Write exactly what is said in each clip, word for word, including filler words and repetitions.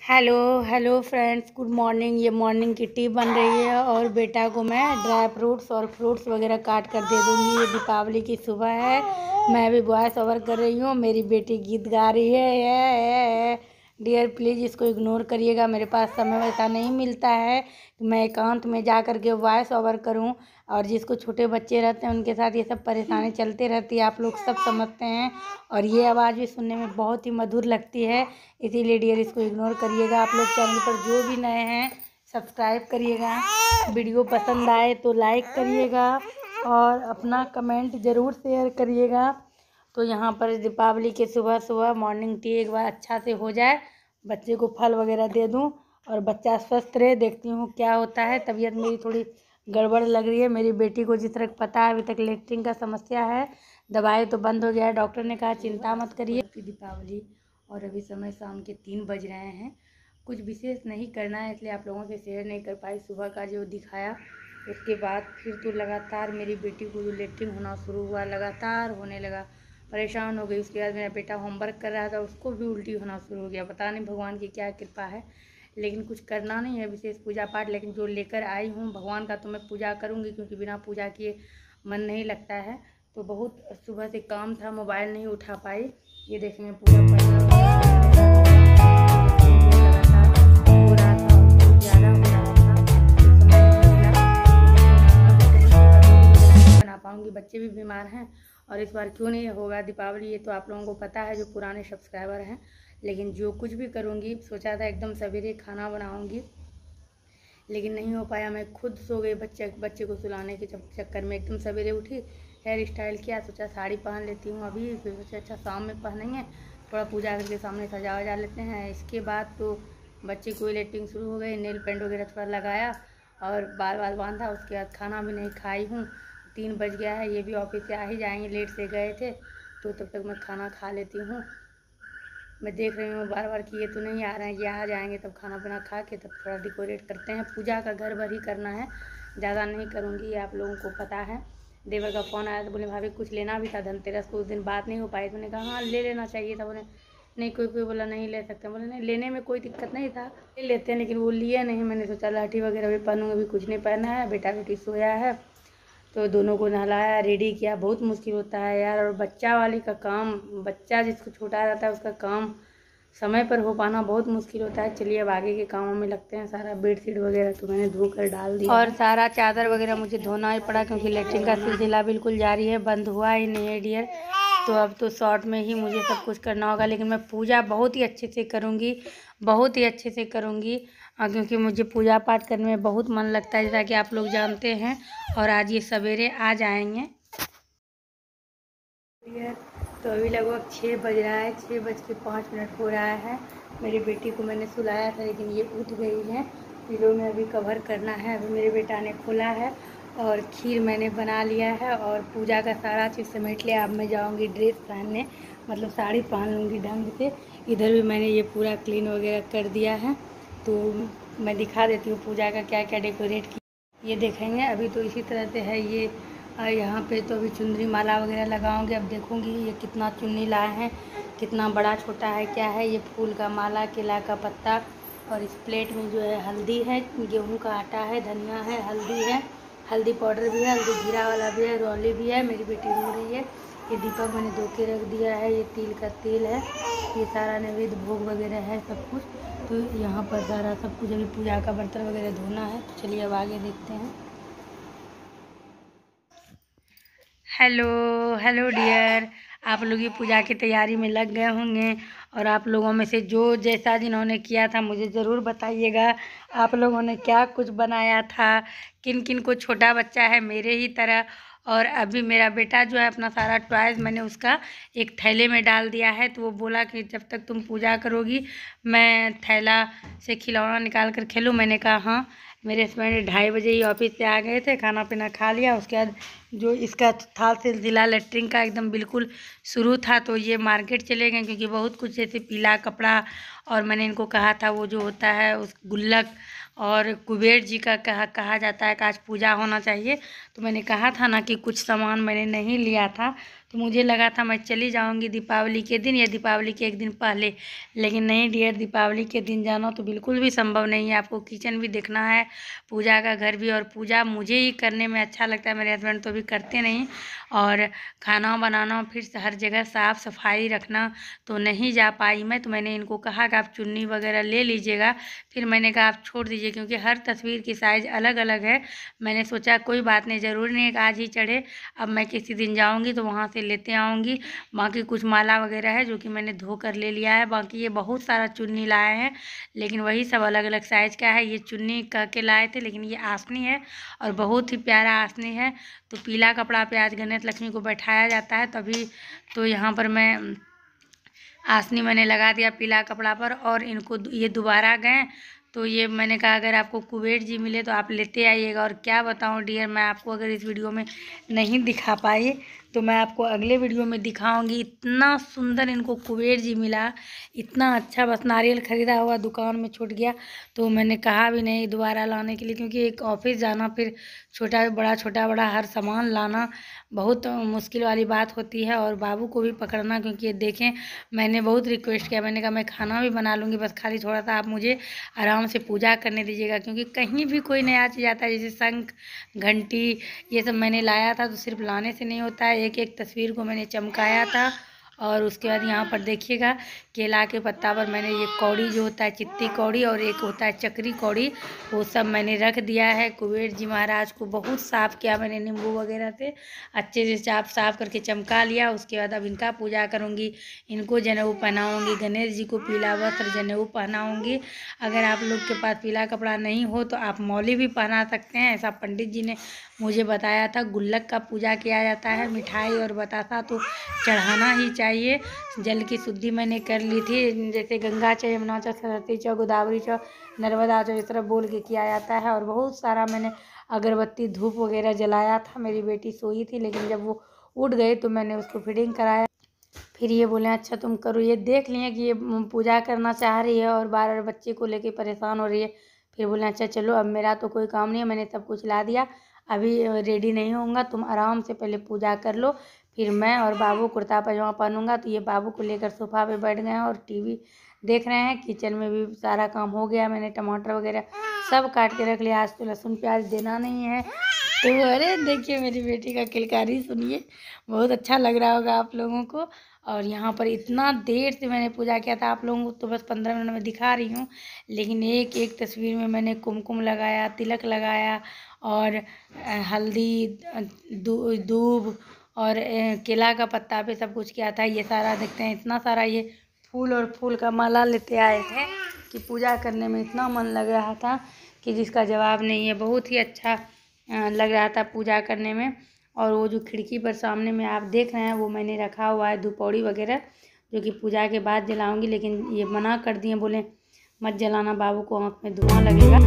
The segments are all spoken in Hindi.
Hello hello friends, good morning. ये मॉर्निंग की टी बन रही है और बेटा को मैं ड्राई फ्रूट्स और फ्रूट्स वगैरह काट कर दे दूँगी। ये दीपावली की सुबह है, मैं भी वॉइस ओवर कर रही हूँ। मेरी बेटी गीत गा रही है, है, है। डियर प्लीज़ इसको इग्नोर करिएगा, मेरे पास समय वैसा नहीं मिलता है कि मैं एकांत में जा कर के वॉइस ओवर करूँ। और जिसको छोटे बच्चे रहते हैं उनके साथ ये सब परेशानी चलते रहती है, आप लोग सब समझते हैं। और ये आवाज़ भी सुनने में बहुत ही मधुर लगती है, इसीलिए डियर इसको इग्नोर करिएगा। आप लोग चैनल पर जो भी नए हैं सब्सक्राइब करिएगा, वीडियो पसंद आए तो लाइक करिएगा और अपना कमेंट ज़रूर शेयर करिएगा। तो यहाँ पर दीपावली के सुबह सुबह मॉर्निंग टी एक बार अच्छा से हो जाए, बच्चे को फल वगैरह दे दूँ और बच्चा स्वस्थ रहे। देखती हूँ क्या होता है। तबीयत मेरी थोड़ी गड़बड़ लग रही है। मेरी बेटी को जिस तरह पता है अभी तक लेटरिन का समस्या है, दवाई तो बंद हो गया है, डॉक्टर ने कहा चिंता मत करिए। दीपावली और अभी समय शाम के तीन बज रहे हैं। कुछ विशेष नहीं करना है इसलिए आप लोगों से शेयर नहीं कर पाई सुबह का जो दिखाया। उसके बाद फिर तो लगातार मेरी बेटी को जो लेटरिन होना शुरू हुआ, लगातार होने लगा, परेशान हो गई। उसके बाद मेरा बेटा होमवर्क कर रहा था, उसको भी उल्टी होना शुरू हो गया। पता नहीं भगवान की क्या कृपा है, लेकिन कुछ करना नहीं है विशेष पूजा पाठ। लेकिन जो लेकर आई हूँ भगवान का तो मैं पूजा करूँगी, क्योंकि बिना पूजा किए मन नहीं लगता है। तो बहुत सुबह से काम था, मोबाइल नहीं उठा पाई। ये देखने पूरा बना पाऊँगी। बच्चे भी बीमार हैं और इस बार क्यों नहीं होगा दीपावली, ये तो आप लोगों को पता है जो पुराने सब्सक्राइबर हैं। लेकिन जो कुछ भी करूँगी, सोचा था एकदम सवेरे खाना बनाऊँगी, लेकिन नहीं हो पाया। मैं खुद सो गई बच्चे बच्चे को सुलाने के चक्कर में। एकदम सवेरे उठी, हेयर स्टाइल किया, सोचा साड़ी पहन लेती हूँ अभी, फिर सोचा अच्छा शाम में पहनेंगे, थोड़ा पूजा करके सामने सजा वजा लेते हैं। इसके बाद तो बच्चे को लेटरिंग शुरू हो गई, नेल पेंट वगैरह थोड़ा लगाया और बाल बाल बांधा। उसके बाद खाना भी नहीं खाई हूँ, तीन बज गया है। ये भी ऑफिस से आ ही जाएंगे, लेट से गए थे, तो तब तक मैं खाना खा लेती हूँ। मैं देख रही हूँ बार बार कि ये तो नहीं आ रहे हैं, ये आ जाएंगे तब खाना पीना खा के तब थोड़ा डेकोरेट करते हैं। पूजा का घर भर ही करना है, ज़्यादा नहीं करूँगी, ये आप लोगों को पता है। देवर का फ़ोन आया तो बोले भाभी कुछ लेना भी था धनतेरस को, उस दिन बात नहीं हो पाई। तो मैंने कहा हाँ ले लेना चाहिए था। बोले नहीं, कोई कोई बोला नहीं ले सकते। बोले नहीं, लेने में कोई दिक्कत नहीं था, ले लेते हैं, लेकिन वो लिए नहीं। मैंने सोचा लाठी वगैरह भी पहनूँगी, अभी कुछ नहीं पहना है। बेटा बेटी सोया है तो दोनों को नहलाया, रेडी किया। बहुत मुश्किल होता है यार, और बच्चा वाले का काम, बच्चा जिसको छोटा रहता है उसका काम समय पर हो पाना बहुत मुश्किल होता है। चलिए अब आगे के कामों में लगते हैं। सारा बेडशीट वगैरह तो मैंने धो कर डाल दिया और सारा चादर वगैरह मुझे धोना ही पड़ा, क्योंकि लेटरिन का सिलसिला बिल्कुल जारी है, बंद हुआ ही नहीं है डियर। तो अब तो शॉर्ट में ही मुझे सब कुछ करना होगा, लेकिन मैं पूजा बहुत ही अच्छे से करूँगी, बहुत ही अच्छे से करूँगी, क्योंकि मुझे पूजा पाठ करने में बहुत मन लगता है, जैसा कि आप लोग जानते हैं। और आज ये सवेरे आ जाएंगे। तो अभी लगभग छः बज रहा है, छः बज के पाँच मिनट हो रहा है। मेरी बेटी को मैंने सुलाया था, लेकिन ये उठ गई है। पिलो में अभी कवर करना है। अभी मेरे बेटा ने खोला है और खीर मैंने बना लिया है और पूजा का सारा चीज़ समेट लिया। अब मैं जाऊंगी ड्रेस पहनने, मतलब साड़ी पहन लूँगी ढंग से। इधर भी मैंने ये पूरा क्लीन वगैरह कर दिया है, तो मैं दिखा देती हूँ पूजा का क्या क्या डेकोरेट किया। ये देखेंगे अभी तो इसी तरह से है ये। और यहाँ पे तो अभी चुनरी माला वगैरह लगाऊंगी। अब देखूंगी ये कितना चुन्नी लाए हैं, कितना बड़ा छोटा है, क्या है। ये फूल का माला, केला का पत्ता, और इस प्लेट में जो है हल्दी है, गेहूं का आटा है, धनिया है, हल्दी है, हल्दी पाउडर भी है, हल्दी जीरा वाला भी है, रौली भी है। मेरी बेटी रो रही है। ये दीपक मैंने धो के रख दिया है, ये तिल का तेल है, ये सारा नैवेद्य भोग वगैरह है सब कुछ। तो यहाँ पर सारा सब कुछ अभी पूजा का बर्तन वगैरह धोना है। तो चलिए अब आगे देखते हैं। हेलो हेलो डियर, आप लोग ये पूजा की तैयारी में लग गए होंगे। और आप लोगों में से जो जैसा जिन्होंने किया था मुझे ज़रूर बताइएगा, आप लोगों ने क्या कुछ बनाया था, किन किन को छोटा बच्चा है मेरे ही तरह। और अभी मेरा बेटा जो है अपना सारा टॉयज़ मैंने उसका एक थैले में डाल दिया है, तो वो बोला कि जब तक तुम पूजा करोगी मैं थैला से खिलौना निकाल कर खेलूँ। मैंने कहा हाँ। मेरे हस्बैंड ढाई बजे ही ऑफिस से आ गए थे, खाना पीना खा लिया। उसके बाद जो इसका था सिलसिला लेटरिन का एकदम बिल्कुल शुरू था, तो ये मार्केट चले गए क्योंकि बहुत कुछ जैसे पीला कपड़ा, और मैंने इनको कहा था वो जो होता है उस गुल्लक, और कुबेर जी का कहा कहा जाता है कि आज पूजा होना चाहिए। तो मैंने कहा था ना कि कुछ सामान मैंने नहीं लिया था, तो मुझे लगा था मैं चली जाऊंगी दीपावली के दिन या दीपावली के एक दिन पहले, लेकिन नहीं डियर, दीपावली के दिन जाना तो बिल्कुल भी संभव नहीं है। आपको किचन भी देखना है, पूजा का घर भी, और पूजा मुझे ही करने में अच्छा लगता है, मेरे हस्बैंड तो भी करते नहीं। और खाना बनाना, फिर से हर जगह साफ़ सफाई रखना, तो नहीं जा पाई मैं। तो मैंने इनको कहा कि आप चुन्नी वगैरह ले लीजिएगा, फिर मैंने कहा आप छोड़ दीजिए क्योंकि हर तस्वीर की साइज़ अलग अलग है। मैंने सोचा कोई बात नहीं, ज़रूरी नहीं है कि आज ही चढ़े, अब मैं किसी दिन जाऊँगी तो वहाँ से लेते आऊँगी। बाकी कुछ माला वगैरह है जो कि मैंने धो कर ले लिया है। बाकी ये बहुत सारा चुन्नी लाए हैं, लेकिन वही सब अलग अलग साइज़ का है। ये चुन्नी कह के लाए थे, लेकिन ये आसनी है और बहुत ही प्यारा आसनी है। तो पीला कपड़ा पे आज गणेश लक्ष्मी को बैठाया जाता है, तभी तो यहाँ पर मैं आसनी मैंने लगा दिया पीला कपड़ा पर। और इनको ये दोबारा गए, तो ये मैंने कहा अगर आपको कुबेर जी मिले तो आप लेते आइएगा। और क्या बताऊं डियर, मैं आपको अगर इस वीडियो में नहीं दिखा पाई तो मैं आपको अगले वीडियो में दिखाऊंगी। इतना सुंदर इनको कुबेर जी मिला, इतना अच्छा, बस नारियल ख़रीदा हुआ दुकान में छूट गया, तो मैंने कहा भी नहीं दोबारा लाने के लिए, क्योंकि एक ऑफिस जाना, फिर छोटा बड़ा छोटा बड़ा हर सामान लाना बहुत मुश्किल वाली बात होती है। और बाबू को भी पकड़ना, क्योंकि ये देखें मैंने बहुत रिक्वेस्ट किया, मैंने कहा मैं खाना भी बना लूँगी, बस खाली थोड़ा सा आप मुझे आराम से पूजा करने दीजिएगा। क्योंकि कहीं भी कोई नया चीज़ आता है, जैसे शंख घंटी ये सब मैंने लाया था, तो सिर्फ लाने से नहीं होता है, एक एक तस्वीर को मैंने चमकाया था। और उसके बाद यहाँ पर देखिएगा केला के पत्ता पर मैंने ये कौड़ी जो होता है चित्ती कौड़ी, और एक होता है चक्री कौड़ी, वो सब मैंने रख दिया है। कुबेर जी महाराज को बहुत साफ़ किया मैंने, नींबू वगैरह से अच्छे से साफ साफ करके चमका लिया। उसके बाद अब इनका पूजा करूँगी, इनको जनेऊ पहनाऊँगी, गणेश जी को पीला वस्त्र जनेऊ पहनाऊँगी। अगर आप लोग के पास पीला कपड़ा नहीं हो तो आप मौली भी पहना सकते हैं, ऐसा पंडित जी ने मुझे बताया था। गुल्लक का पूजा किया जाता है, मिठाई और बतासा तो चढ़ाना ही चाहिए। जल की शुद्धि मैंने कर ली थी, जैसे गंगा चौ, यमुना चौ, सरस्वती चौ, गोदावरी चौ, नर्मदा चौ, इस तरह बोल के किया जाता है। और बहुत सारा मैंने अगरबत्ती धूप वगैरह जलाया था। मेरी बेटी सोई थी, लेकिन जब वो उठ गई तो मैंने उसको फीडिंग कराया। फिर ये बोले अच्छा तुम करो, ये देख लिए कि ये पूजा करना चाह रही है और बार बार बच्चे को लेके परेशान हो रही है। फिर बोले अच्छा चलो, अब मेरा तो कोई काम नहीं है, मैंने सब कुछ ला दिया, अभी रेडी नहीं होऊंगा, तुम आराम से पहले पूजा कर लो, फिर मैं और बाबू कुर्ता पजामा पहनूंगा। तो ये बाबू को लेकर सोफा पे बैठ गए हैं और टीवी देख रहे हैं। किचन में भी सारा काम हो गया, मैंने टमाटर वगैरह सब काट के रख लिया। आज तो लहसुन प्याज देना नहीं है। तो अरे देखिए मेरी बेटी का किलकारी सुनिए, बहुत अच्छा लग रहा होगा आप लोगों को। और यहाँ पर इतना देर से मैंने पूजा किया था, आप लोगों को तो बस पंद्रह मिनट में दिखा रही हूँ, लेकिन एक एक तस्वीर में मैंने कुमकुम लगाया, तिलक लगाया, और हल्दी, दूब और केला का पत्ता पे सब कुछ किया था। ये सारा देखते हैं, इतना सारा ये फूल और फूल का माला लेते आए थे कि पूजा करने में इतना मन लग रहा था कि जिसका जवाब नहीं है। बहुत ही अच्छा लग रहा था पूजा करने में। और वो जो खिड़की पर सामने में आप देख रहे हैं वो मैंने रखा हुआ है धूपौड़ी वगैरह, जो कि पूजा के बाद जलाऊंगी, लेकिन ये मना कर दिए, बोले मत जलाना, बाबू को आँख में धुआं लगेगा।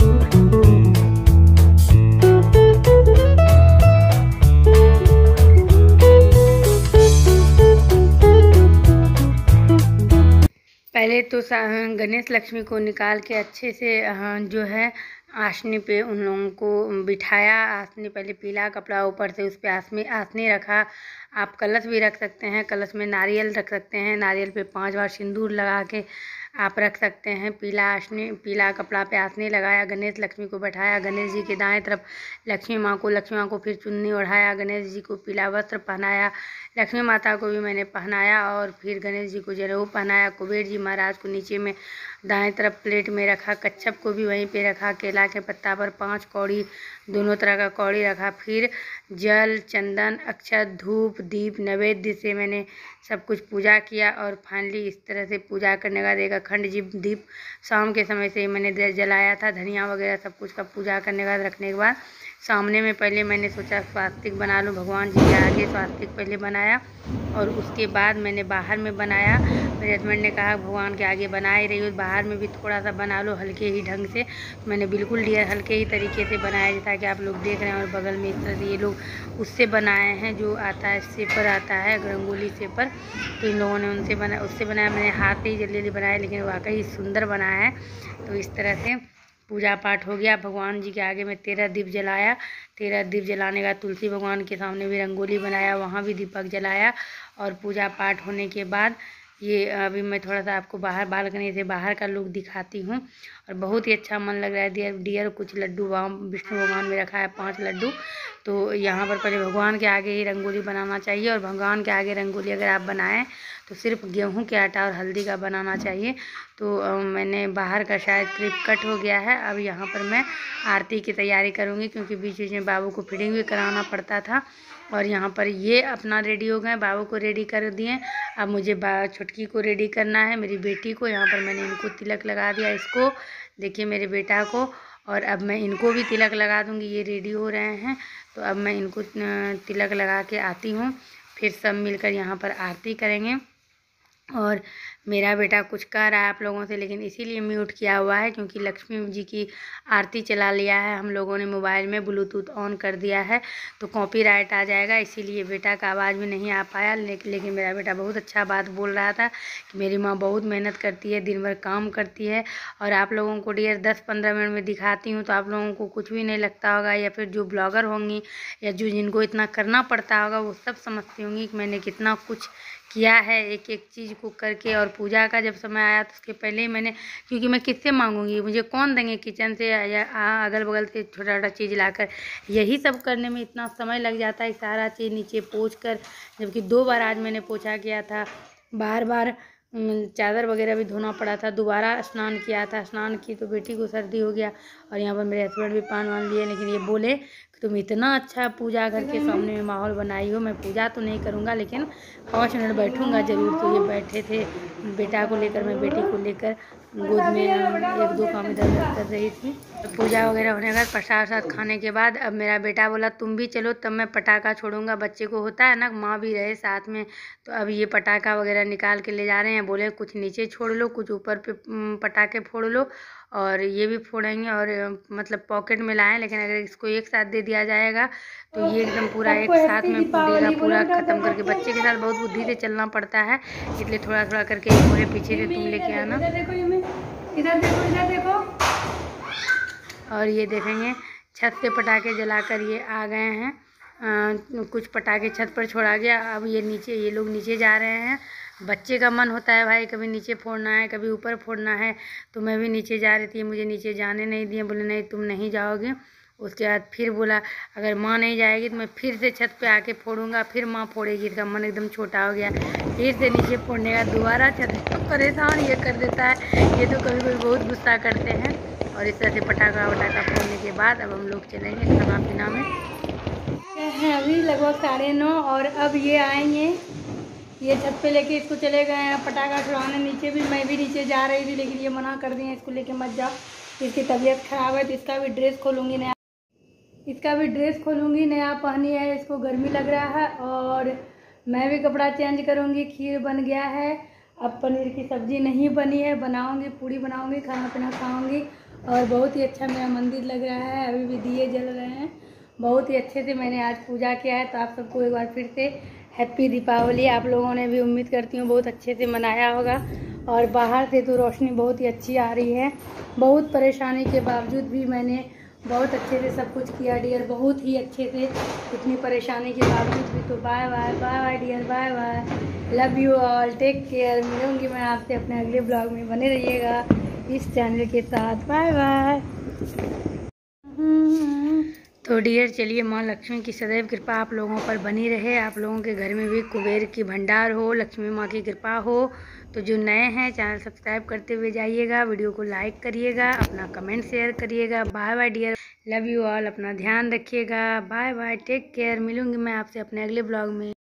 पहले तो गणेश लक्ष्मी को निकाल के अच्छे से जो है आसनी पे उन लोगों को बिठाया। आसनी पहले पीला कपड़ा, ऊपर से उस पर आसनी आसनी रखा। आप कलश भी रख सकते हैं, कलश में नारियल रख सकते हैं, नारियल पे पांच बार सिंदूर लगा के आप रख सकते हैं। पीला आसनी, पीला कपड़ा पे आसनी लगाया, गणेश लक्ष्मी को बैठाया। गणेश जी के दाएं तरफ लक्ष्मी माँ को, लक्ष्मी माँ को फिर चुन्नी ओढ़ाया, गणेश जी को पीला वस्त्र पहनाया, लक्ष्मी माता को भी मैंने पहनाया, और फिर गणेश जी को जनेऊ पहनाया। कुबेर जी महाराज को नीचे में दाएं तरफ प्लेट में रखा, कच्छप को भी वहीं पे रखा, केला के पत्ता पर पांच कौड़ी, दोनों तरह का कौड़ी रखा। फिर जल, चंदन, अक्षत, धूप, दीप, नैवेद्य से मैंने सब कुछ पूजा किया। और फाइनली इस तरह से पूजा करने का एक अखंड जी दीप शाम के समय से मैंने जलाया था। धनिया वगैरह सब कुछ का पूजा करने के बाद रखने के बाद सामने में पहले मैंने सोचा स्वास्तिक बना लूँ, भगवान जी के आगे स्वास्तिक पहले बनाया, और उसके बाद मैंने बाहर में बनाया। मेरे हस्बैंड ने कहा भगवान के आगे बना ही रही हो, बाहर में भी थोड़ा सा बना लो हल्के ही ढंग से। मैंने बिल्कुल डियर हल्के ही तरीके से बनाया जैसा कि आप लोग देख रहे हैं। और बगल में इस तरह से ये लोग उससे बनाए हैं जो आता है सेपर आता है रंगोली सेपर, तो इन लोगों ने उनसे बना उससे बनाया। मैंने हाथ से ही जल्दी जल्दी बनाया लेकिन वाकई सुंदर बनाया है। तो इस तरह से पूजा पाठ हो गया। भगवान जी के आगे में तेरह दीप जलाया। तेरह दीप जलाने का तुलसी भगवान के सामने भी रंगोली बनाया, वहाँ भी दीपक जलाया। और पूजा पाठ होने के बाद ये अभी मैं थोड़ा सा आपको बाहर बालकनी से बाहर का लुक दिखाती हूँ। और बहुत ही अच्छा मन लग रहा है। डियर डियर कुछ लड्डू वहाँ विष्णु भगवान में रखा है, पांच लड्डू। तो यहाँ पर पहले भगवान के आगे ही रंगोली बनाना चाहिए। और भगवान के आगे रंगोली अगर आप बनाएं तो सिर्फ गेहूं के आटा और हल्दी का बनाना चाहिए। तो आ, मैंने बाहर का शायद क्लिप कट हो गया है। अब यहाँ पर मैं आरती की तैयारी करूँगी क्योंकि बीच बीच में बाबू को फीडिंग भी कराना पड़ता था। और यहाँ पर ये अपना रेडी हो गए, बाबू को रेडी कर दिए। अब मुझे बा छुटकी को रेडी करना है, मेरी बेटी को। यहाँ पर मैंने इनको तिलक लगा दिया, इसको देखिए मेरे बेटा को। और अब मैं इनको भी तिलक लगा दूँगी, ये रेडी हो रहे हैं। तो अब मैं इनको तिलक लगा के आती हूँ, फिर सब मिलकर यहाँ पर आरती करेंगे। और मेरा बेटा कुछ कह रहा है आप लोगों से, लेकिन इसीलिए म्यूट किया हुआ है क्योंकि लक्ष्मी जी की आरती चला लिया है हम लोगों ने, मोबाइल में ब्लूटूथ ऑन कर दिया है तो कॉपीराइट आ जाएगा। इसीलिए बेटा का आवाज़ भी नहीं आ पाया। लेकिन मेरा बेटा बहुत अच्छा बात बोल रहा था कि मेरी माँ बहुत मेहनत करती है, दिन भर काम करती है। और आप लोगों को डियर दस पंद्रह मिनट में दिखाती हूँ तो आप लोगों को कुछ भी नहीं लगता होगा, या फिर जो ब्लॉगर होंगी या जो जिनको इतना करना पड़ता होगा वो सब समझती होंगी कि मैंने कितना कुछ किया है एक एक चीज़ को करके। और पूजा का जब समय आया तो उसके पहले ही मैंने, क्योंकि मैं किससे मांगूंगी, मुझे कौन देंगे किचन से या अगल बगल से छोटा छोटा चीज़ लाकर। यही सब करने में इतना समय लग जाता है, सारा चीज़ नीचे पोंछ कर। जबकि दो बार आज मैंने पोछा किया था, बार बार चादर वगैरह भी धोना पड़ा था, दोबारा स्नान किया था। स्नान की तो बेटी को सर्दी हो गया। और यहाँ पर मेरे हस्बैंड भी पान वान लिए, लेकिन ये बोले कि तुम इतना अच्छा पूजा घर के सामने में माहौल बनाई हो, मैं पूजा तो नहीं करूँगा लेकिन पाँच मिनट बैठूँगा ज़रूर। तो ये बैठे थे बेटा को लेकर, मैं बेटी को लेकर गोद में एक दो काम इधर उधर कर रही थी। तो पूजा वगैरह होने के बाद प्रसाद साथ खाने के बाद अब मेरा बेटा बोला तुम भी चलो, तब मैं पटाखा छोड़ूंगा। बच्चे को होता है ना माँ भी रहे साथ में। तो अब ये पटाखा वगैरह निकाल के ले जा रहे हैं। बोले कुछ नीचे छोड़ लो, कुछ ऊपर पे पटाखे फोड़ लो। और ये भी फोड़ेंगे और मतलब पॉकेट में लाएं, लेकिन अगर इसको एक साथ दे दिया जाएगा तो ये एकदम पूरा एक साथ में फूटेगा, पूरा ख़त्म करके। बच्चे के साथ बहुत बुद्धि से चलना पड़ता है, इसलिए थोड़ा थोड़ा करके पूरे पीछे से तुम लेके आना। इधर देखो, इधर देखो। और ये देखेंगे छत पे पटाखे जलाकर ये आ गए हैं। आ, कुछ पटाखे छत पर छोड़ा गया। अब ये नीचे, ये लोग नीचे जा रहे हैं। बच्चे का मन होता है भाई कभी नीचे फोड़ना है कभी ऊपर फोड़ना है, तो मैं भी नीचे जा रही थी, मुझे नीचे जाने नहीं दिए। बोले नहीं तुम नहीं जाओगे। उसके बाद फिर बोला अगर माँ नहीं जाएगी तो मैं फिर से छत पे आके फोड़ूंगा, फिर माँ फोड़ेगी। इसका मन एकदम छोटा हो गया, फिर से नीचे फोड़ने का दोबारा छत। परेशान ये कर देता है, ये तो कभी कभी बहुत गुस्सा करते हैं। और इस तरह से पटाखा वटाखा फोड़ने के बाद अब हम लोग चलेंगे खाना पीना में। हैं अभी लगभग साढ़े नौ और अब ये आएंगे, ये छत पे लेके इसको चले गए हैं पटाखा छुड़ाने। नीचे भी मैं भी नीचे जा रही थी लेकिन ये मना कर दिए इसको लेके मत जाओ, इसकी तबीयत ख़राब है। तो इसका भी ड्रेस खोलूँगी नया, इसका भी ड्रेस खोलूँगी नया पहनी है, इसको गर्मी लग रहा है। और मैं भी कपड़ा चेंज करूँगी। खीर बन गया है, अब पनीर की सब्ज़ी नहीं बनी है, बनाऊँगी, पूड़ी बनाऊँगी, खाना पीना खाऊँगी। और बहुत ही अच्छा मेरा मंदिर लग रहा है, अभी भी दिए जल रहे हैं। बहुत ही अच्छे से मैंने आज पूजा किया है। तो आप सबको एक बार फिर से हैप्पी दीपावली। आप लोगों ने भी उम्मीद करती हूँ बहुत अच्छे से मनाया होगा। और बाहर से तो रोशनी बहुत ही अच्छी आ रही है। बहुत परेशानी के बावजूद भी मैंने बहुत अच्छे से सब कुछ किया डियर, बहुत ही अच्छे से, इतनी परेशानी के बावजूद भी। तो bye bye bye bye dear, bye bye, love you all, take care. मिलूँगी मैं आपसे अपने अगले ब्लॉग में, बने रहिएगा इस चैनल के साथ। Bye bye. तो डियर चलिए, माँ लक्ष्मी की सदैव कृपा आप लोगों पर बनी रहे, आप लोगों के घर में भी कुबेर की भंडार हो, लक्ष्मी माँ की कृपा हो। तो जो नए हैं चैनल सब्सक्राइब करते हुए जाइएगा, वीडियो को लाइक करिएगा, अपना कमेंट शेयर करिएगा। Bye bye dear, love you all, अपना ध्यान रखिएगा। Bye bye, take care. मिलूंगी मैं आपसे अपने अगले ब्लॉग में।